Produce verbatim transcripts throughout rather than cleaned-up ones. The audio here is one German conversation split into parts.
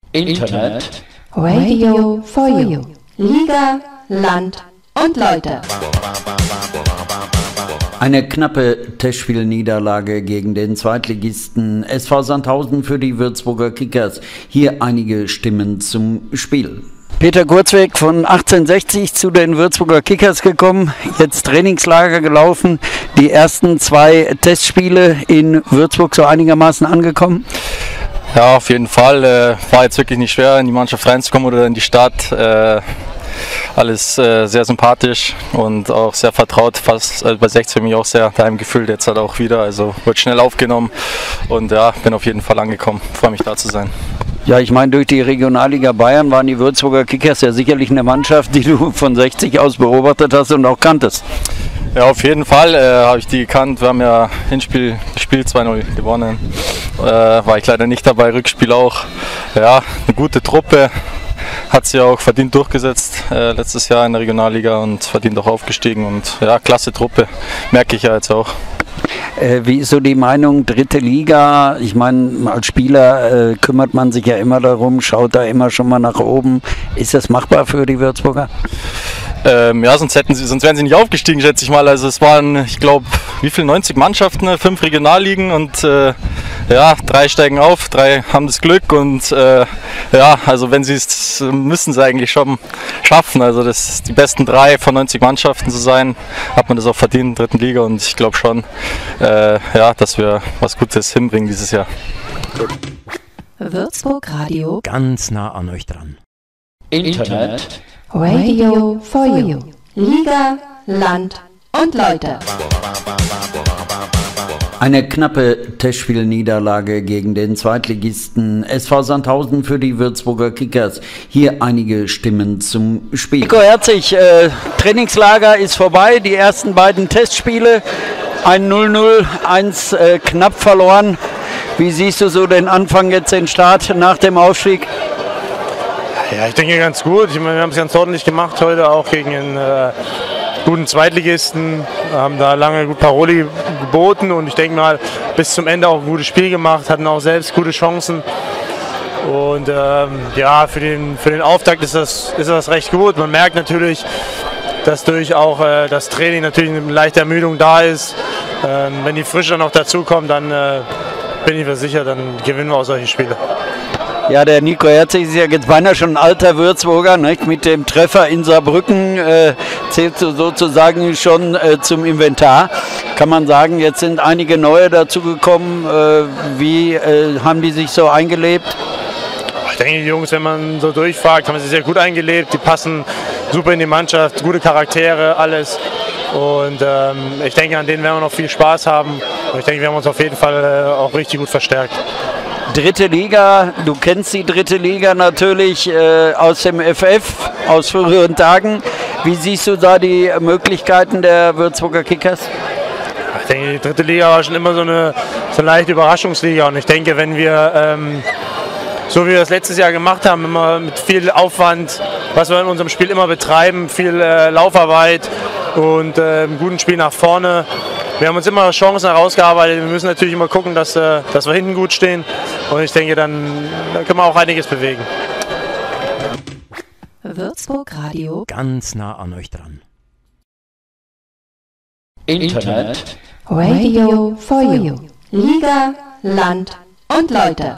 Internet Radio for You. Liga, Land und Leute. Eine knappe Testspielniederlage gegen den Zweitligisten S V Sandhausen für die Würzburger Kickers. Hier einige Stimmen zum Spiel. Peter Kurzweg von achtzehnhundertsechzig zu den Würzburger Kickers gekommen, jetzt Trainingslager gelaufen, die ersten zwei Testspiele in Würzburg so einigermaßen angekommen. Ja, auf jeden Fall. Äh, war jetzt wirklich nicht schwer, in die Mannschaft reinzukommen oder in die Stadt. Äh, alles äh, sehr sympathisch und auch sehr vertraut. Fast also bei sechzehn bin ich auch sehr daheim gefühlt, jetzt halt auch wieder. Also wird schnell aufgenommen und ja, bin auf jeden Fall angekommen. Freue mich da zu sein. Ja, ich meine, durch die Regionalliga Bayern waren die Würzburger Kickers ja sicherlich eine Mannschaft, die du von sechzig aus beobachtet hast und auch kanntest. Ja, auf jeden Fall äh, habe ich die gekannt. Wir haben ja Hinspiel gespielt, zwei null gewonnen. Äh, war ich leider nicht dabei, Rückspiel auch. Ja, eine gute Truppe. Hat sie auch verdient durchgesetzt äh, letztes Jahr in der Regionalliga und verdient auch aufgestiegen. Und ja, klasse Truppe, merke ich ja jetzt auch. Äh, wie ist so die Meinung, dritte Liga? Ich meine, als Spieler äh, kümmert man sich ja immer darum, schaut da immer schon mal nach oben. Ist das machbar für die Würzburger? Ähm, ja, sonst, hätten sie, sonst wären sie nicht aufgestiegen, schätze ich mal. Also es waren, ich glaube, wie viel, neunzig Mannschaften, fünf Regionalligen und äh, ja, drei steigen auf, drei haben das Glück und äh, ja, also wenn sie es, müssen sie eigentlich schon schaffen. Also das die besten drei von neunzig Mannschaften zu sein, hat man das auch verdient in der dritten Liga und ich glaube schon, äh, ja, dass wir was Gutes hinbringen dieses Jahr. Würzburg Radio. Ganz nah an euch dran. Internet Radio for You. Liga, Land und Leute. Eine knappe Testspielniederlage gegen den Zweitligisten S V Sandhausen für die Würzburger Kickers. Hier einige Stimmen zum Spiel. Nico Herzig, äh, Trainingslager ist vorbei, die ersten beiden Testspiele, ein null null, eins äh, knapp verloren. Wie siehst du so den Anfang jetzt, den Start nach dem Aufstieg? Ja, ich denke ganz gut. Ich meine, wir haben es ganz ordentlich gemacht heute, auch gegen einen äh, guten Zweitligisten. Wir haben da lange gut Paroli geboten und ich denke mal, bis zum Ende auch ein gutes Spiel gemacht, hatten auch selbst gute Chancen. Und ähm, ja, für den, für den Auftakt ist das, ist das recht gut. Man merkt natürlich, dass durch auch äh, das Training natürlich eine leichte Ermüdung da ist. Ähm, wenn die Frische noch dazu kommt, dann äh, bin ich mir sicher, dann gewinnen wir auch solche Spiele. Ja, der Nico Herzig ist ja jetzt beinahe schon ein alter Würzburger, nicht? Mit dem Treffer in Saarbrücken äh, zählt so sozusagen schon äh, zum Inventar. Kann man sagen, jetzt sind einige neue dazugekommen. Äh, wie äh, haben die sich so eingelebt? Ich denke, die Jungs, wenn man so durchfragt, haben sie sehr gut eingelebt. Die passen super in die Mannschaft, gute Charaktere, alles. Und ähm, ich denke, an denen werden wir noch viel Spaß haben. Und ich denke, wir haben uns auf jeden Fall äh, auch richtig gut verstärkt. Dritte Liga, du kennst die dritte Liga natürlich äh, aus dem F F, aus früheren Tagen. Wie siehst du da die Möglichkeiten der Würzburger Kickers? Ich denke, die dritte Liga war schon immer so eine, so eine leichte Überraschungsliga. Und ich denke, wenn wir, ähm, so wie wir das letztes Jahr gemacht haben, immer mit viel Aufwand, was wir in unserem Spiel immer betreiben, viel äh, Laufarbeit und äh, einem guten Spiel nach vorne. Wir haben uns immer Chancen herausgearbeitet. Wir müssen natürlich immer gucken, dass, äh, dass wir hinten gut stehen. Und ich denke, dann, dann können wir auch einiges bewegen. Würzburg Radio. Ganz nah an euch dran. Internet Radio for You. Liga, Land und Leute.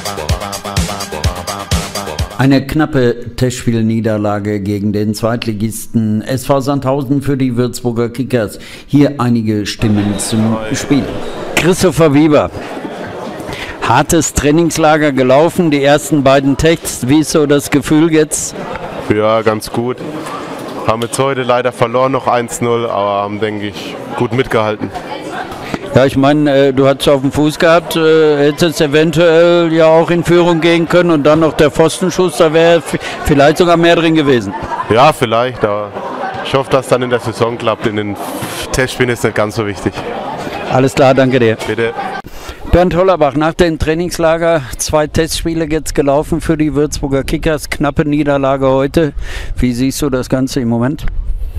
Eine knappe Testspielniederlage gegen den Zweitligisten S V Sandhausen für die Würzburger Kickers. Hier einige Stimmen zum Spiel. Christopher Wieber. Hartes Trainingslager gelaufen, die ersten beiden Tests. Wie ist so das Gefühl jetzt? Ja, ganz gut. Haben jetzt heute leider verloren, noch eins null, aber haben, denke ich, gut mitgehalten. Ja, ich meine, äh, du hattest auf dem Fuß gehabt, äh, hättest eventuell ja auch in Führung gehen können und dann noch der Pfostenschuss, da wäre vielleicht sogar mehr drin gewesen. Ja, vielleicht, aber ich hoffe, dass dann in der Saison klappt. In den Testspielen ist nicht ganz so wichtig. Alles klar, danke dir. Bitte. Bernd Hollerbach, nach dem Trainingslager zwei Testspiele jetzt gelaufen für die Würzburger Kickers, knappe Niederlage heute. Wie siehst du das Ganze im Moment?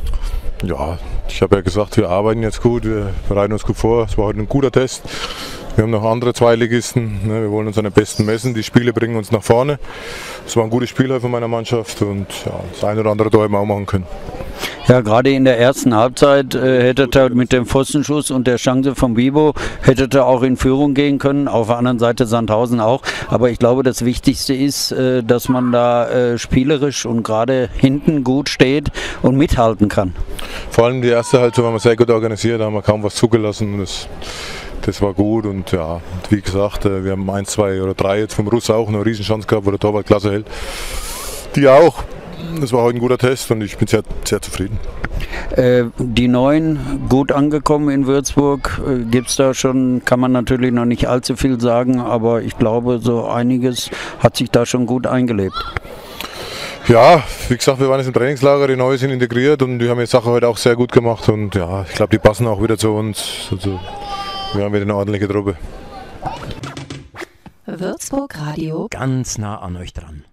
Ja, ich habe ja gesagt, wir arbeiten jetzt gut, wir bereiten uns gut vor. Es war heute ein guter Test. Wir haben noch andere Zweitligisten. Ne? Wir wollen uns an den Besten messen. Die Spiele bringen uns nach vorne. Es war ein gutes Spiel von meiner Mannschaft und ja, das eine oder andere Tor hätten wir auch machen können. Ja, gerade in der ersten Halbzeit äh, hättet ihr mit dem Pfostenschuss und der Chance von Bibo hättet ihr auch in Führung gehen können. Auf der anderen Seite Sandhausen auch. Aber ich glaube, das Wichtigste ist, äh, dass man da äh, spielerisch und gerade hinten gut steht und mithalten kann. Vor allem die erste Halbzeit haben wir sehr gut organisiert, da haben wir kaum was zugelassen. Das, das war gut und ja, wie gesagt, wir haben eins, zwei oder drei jetzt vom Russ auch eine Riesenchance gehabt, wo der Torwart klasse hält. Die auch. Das war heute ein guter Test und ich bin sehr, sehr zufrieden. Äh, die Neuen gut angekommen in Würzburg. Äh, Gibt es da schon, kann man natürlich noch nicht allzu viel sagen, aber ich glaube, so einiges hat sich da schon gut eingelebt. Ja, wie gesagt, wir waren jetzt im Trainingslager, die Neuen sind integriert und die haben die Sache heute auch sehr gut gemacht und ja, ich glaube, die passen auch wieder zu uns. Also, wir haben wieder eine ordentliche Truppe. Würzburg Radio. Ganz nah an euch dran.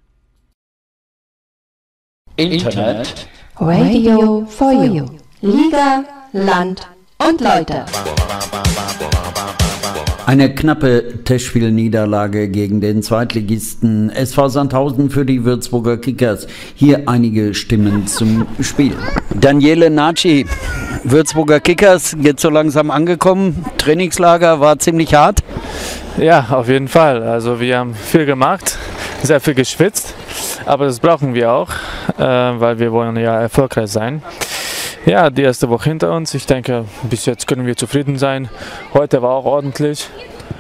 Internet. Radio for You. Liga, Land und Leute. Eine knappe Testspielniederlage gegen den Zweitligisten S V Sandhausen für die Würzburger Kickers. Hier einige Stimmen zum Spiel. Daniele Naci, Würzburger Kickers, jetzt so langsam angekommen. Trainingslager war ziemlich hart. Ja, auf jeden Fall. Also wir haben viel gemacht, sehr viel geschwitzt, aber das brauchen wir auch, äh, weil wir wollen ja erfolgreich sein. Ja, die erste Woche hinter uns. Ich denke, bis jetzt können wir zufrieden sein. Heute war auch ordentlich,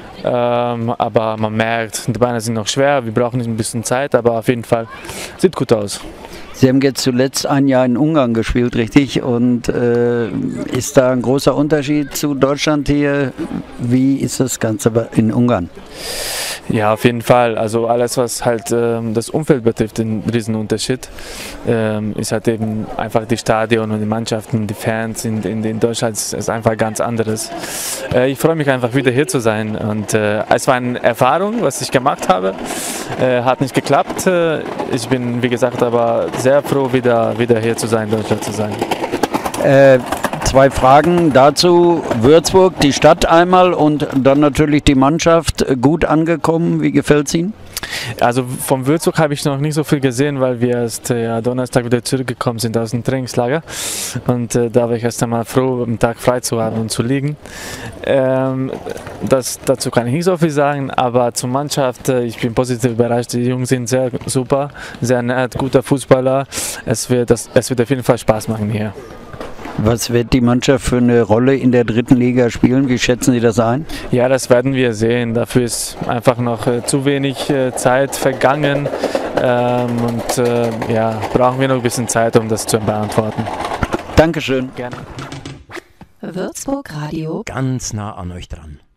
ähm, aber man merkt, die Beine sind noch schwer. Wir brauchen ein bisschen Zeit, aber auf jeden Fall sieht gut aus. Sie haben jetzt zuletzt ein Jahr in Ungarn gespielt, richtig? Und äh, ist da ein großer Unterschied zu Deutschland hier? Wie ist das Ganze in Ungarn? Ja, auf jeden Fall. Also alles, was halt ähm, das Umfeld betrifft, ein Riesenunterschied. Ähm, ist halt eben einfach die Stadion und die Mannschaften, die Fans in, in, in Deutschland ist, ist einfach ganz anderes. Äh, ich freue mich einfach wieder hier zu sein und äh, es war eine Erfahrung, was ich gemacht habe. Äh, hat nicht geklappt. Äh, ich bin, wie gesagt, aber sehr froh, wieder, wieder hier zu sein, Deutschland zu sein. Äh, zwei Fragen dazu. Würzburg, die Stadt einmal und dann natürlich die Mannschaft. Gut angekommen, wie gefällt es Ihnen? Also vom Würzburg habe ich noch nicht so viel gesehen, weil wir erst äh, ja, Donnerstag wieder zurückgekommen sind aus dem Trainingslager und äh, da war ich erst einmal froh, einen Tag frei zu haben und zu liegen. Ähm, das, dazu kann ich nicht so viel sagen, aber zur Mannschaft, äh, ich bin positiv überrascht, die Jungs sind sehr super, sehr nett, guter Fußballer, es wird, das, es wird auf jeden Fall Spaß machen hier. Was wird die Mannschaft für eine Rolle in der dritten Liga spielen? Wie schätzen Sie das ein? Ja, das werden wir sehen. Dafür ist einfach noch äh, zu wenig äh, Zeit vergangen ähm, und äh, ja, brauchen wir noch ein bisschen Zeit, um das zu beantworten. Dankeschön. Gerne. Würzburg Radio. Ganz nah an euch dran.